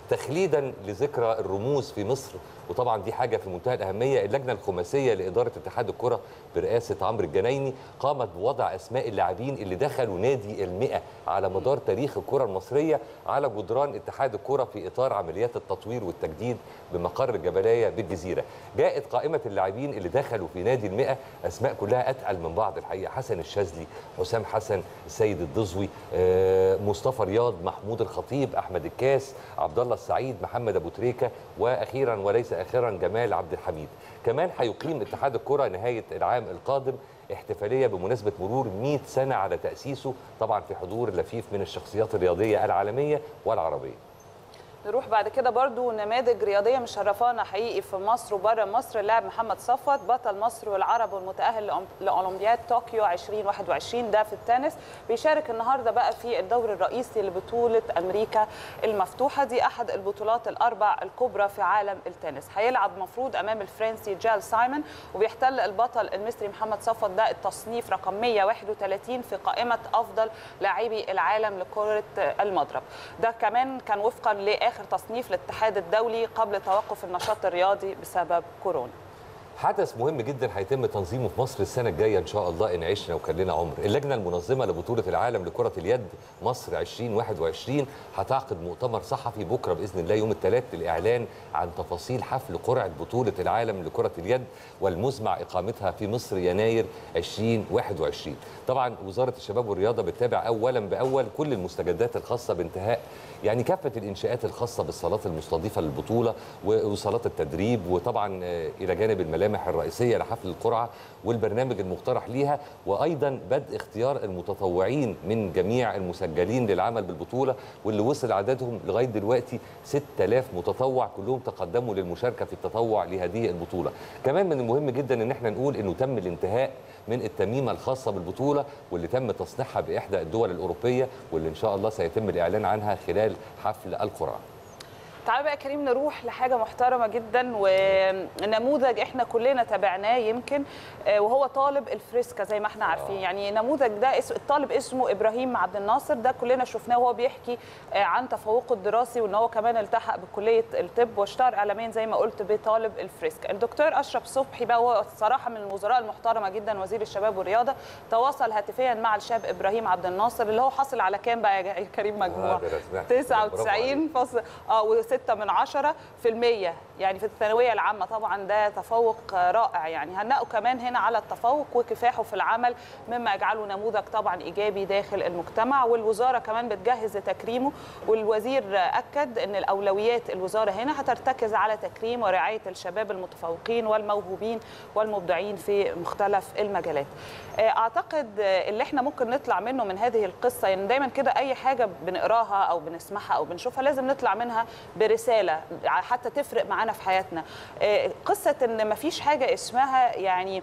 تخليدا لذكرى الرموز في مصر. وطبعا دي حاجه في منتهى الاهميه. اللجنه الخماسيه لاداره اتحاد الكره برئاسه عمرو الجنايني قامت بوضع اسماء اللاعبين اللي دخلوا نادي ال100 على مدار تاريخ الكره المصريه على جدران اتحاد الكره في اطار عمليات التطوير والتجديد بمقر الجبليه بالجزيره. جاءت قائمه اللاعبين اللي دخلوا في نادي ال100 اسماء كلها اتقل من بعض الحقيقه: حسن الشاذلي، حسام حسن، السيد الدزوي، مصطفى رياض، محمود الخطيب، احمد الكاس، عبد الله السعيد، محمد ابو تريكه، واخيرا وليس اخرا جمال عبد الحميد. كمان هيقيم اتحاد الكره نهايه العام القادم احتفاليه بمناسبه مرور 100 سنه على تاسيسه، طبعا في حضور لفيف من الشخصيات الرياضيه العالميه والعربيه. نروح بعد كده برضو نماذج رياضيه مشرفانا حقيقي في مصر وبره مصر. اللاعب محمد صفوت بطل مصر والعرب والمتاهل لاولمبياد طوكيو 2021 ده في التنس، بيشارك النهارده بقى في الدور الرئيسي لبطوله امريكا المفتوحه. دي احد البطولات الاربع الكبرى في عالم التنس. هيلعب مفروض امام الفرنسي جال سايمون، وبيحتل البطل المصري محمد صفوت ده التصنيف رقم 131 في قائمه افضل لاعبي العالم لكره المضرب. ده كمان كان وفقا لاخر تصنيف الاتحاد الدولي قبل توقف النشاط الرياضي بسبب كورونا. حدث مهم جدا هيتم تنظيمه في مصر السنه الجايه ان شاء الله ان عشنا وكان لنا عمر. اللجنه المنظمه لبطوله العالم لكره اليد مصر 2021 هتعقد مؤتمر صحفي بكره باذن الله يوم الثلاث للاعلان عن تفاصيل حفل قرعه بطوله العالم لكره اليد والمزمع اقامتها في مصر يناير 2021. طبعا وزاره الشباب والرياضه بتتابع اولا باول كل المستجدات الخاصه بانتهاء كافه الانشاءات الخاصه بالصالات المستضيفه للبطوله وصالات التدريب، وطبعا الى جانب الملامح الرئيسيه لحفل القرعه والبرنامج المقترح ليها، وايضا بدء اختيار المتطوعين من جميع المسجلين للعمل بالبطوله، واللي وصل عددهم لغايه دلوقتي 6000 متطوع كلهم تقدموا للمشاركه في التطوع لهذه البطوله. كمان من المهم جدا ان احنا نقول انه تم الانتهاء من التميمه الخاصه بالبطوله واللي تم تصنيعها باحدى الدول الاوروبيه، واللي ان شاء الله سيتم الاعلان عنها خلال حفل القرعه. تعالوا بقى يا كريم نروح لحاجه محترمه جدا ونموذج احنا كلنا تابعناه يمكن، وهو طالب الفريسكا زي ما احنا عارفين. يعني نموذج ده الطالب اسمه ابراهيم عبد الناصر، ده كلنا شفناه وهو بيحكي عن تفوقه الدراسي وان هو كمان التحق بكليه الطب واشتهر اعلاميا زي ما قلت بطالب الفريسكا. الدكتور اشرف صبحي بقى هو الصراحه من الوزراء المحترمه جدا، وزير الشباب والرياضه، تواصل هاتفيا مع الشاب ابراهيم عبد الناصر اللي هو حاصل على كام بقى يا كريم مجموع 99.6% يعني في الثانويه العامه. طبعا ده تفوق رائع، يعني هنقوا كمان هنا على التفوق وكفاحه في العمل، مما يجعله نموذج طبعا ايجابي داخل المجتمع. والوزاره كمان بتجهز لتكريمه، والوزير اكد ان الاولويات الوزاره هنا هترتكز على تكريم ورعايه الشباب المتفوقين والموهوبين والمبدعين في مختلف المجالات. اعتقد اللي احنا ممكن نطلع منه من هذه القصه، يعني دايما كده اي حاجه بنقراها او بنسمعها او بنشوفها لازم نطلع منها برساله حتى تفرق معانا في حياتنا. قصه ان مفيش حاجه اسمها يعني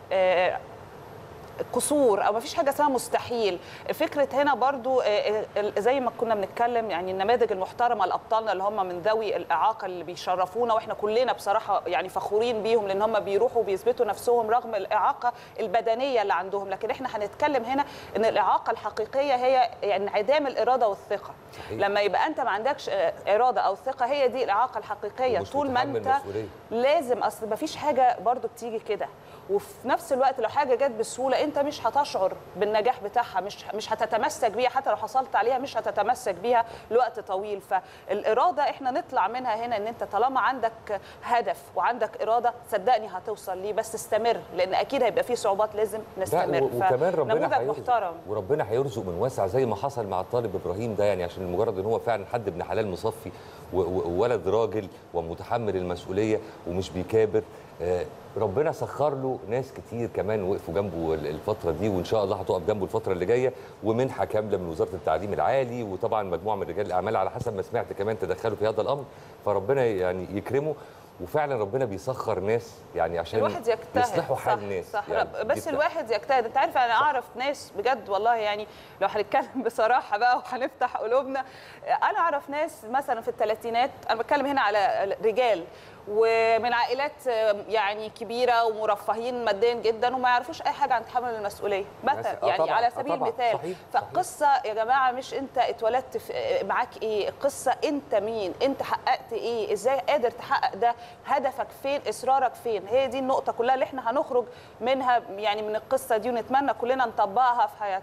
قصور او ما فيش حاجه اسمها مستحيل. فكره هنا برضو زي ما كنا بنتكلم، يعني النماذج المحترمه الابطالنا اللي هم من ذوي الاعاقه اللي بيشرفونا، واحنا كلنا بصراحه يعني فخورين بيهم لان هم بيروحوا وبيثبتوا نفسهم رغم الاعاقه البدنيه اللي عندهم. لكن احنا هنتكلم هنا ان الاعاقه الحقيقيه هي يعني انعدام الاراده والثقه. صحيح. لما يبقى انت ما عندكش اراده او ثقه، هي دي الاعاقه الحقيقيه. طول ما انت لازم، اصل ما فيش حاجه برضو بتيجي كده، وفي نفس الوقت لو حاجه جت بسهوله انت مش هتشعر بالنجاح بتاعها، مش هتتمسك بيها، حتى لو حصلت عليها مش هتتمسك بيها لوقت طويل. فالاراده احنا نطلع منها هنا ان انت طالما عندك هدف وعندك اراده صدقني هتوصل ليه، بس استمر، لان اكيد هيبقى فيه صعوبات لازم نستمر. وكمان ربنا محترم وربنا هيرزق من واسع زي ما حصل مع الطالب ابراهيم ده، يعني عشان مجرد ان هو فعلا حد ابن حلال مصفي وولد راجل ومتحمل المسؤوليه ومش بيكابر. ربنا سخر له ناس كتير كمان وقفوا جنبه الفتره دي، وان شاء الله هتقف جنبه الفتره اللي جايه، ومنحه كامله من وزاره التعليم العالي، وطبعا مجموعه من رجال الاعمال على حسب ما سمعت كمان تدخلوا في هذا الامر، فربنا يعني يكرمه. وفعلا ربنا بيسخر ناس يعني عشان الواحد يجتهد يصلحوا حال الناس. صح يعني بس الواحد يجتهد. انت عارف انا اعرف ناس بجد والله، يعني لو هنتكلم بصراحه بقى وهنفتح قلوبنا، انا اعرف ناس مثلا في الثلاثينات، انا بتكلم هنا على رجال ومن عائلات يعني كبيره ومرفهين ماديا جدا وما يعرفوش اي حاجه عن تحمل المسؤوليه مثلا، يعني طبعًا. على سبيل المثال. صحيح. فالقصه يا جماعه مش انت اتولدت معاك ايه، القصه انت مين، انت حققت ايه، ازاي قادر تحقق ده، هدفك فين، اصرارك فين. هي دي النقطه كلها اللي احنا هنخرج منها يعني من القصه دي، ونتمنى كلنا نطبقها في حياتنا.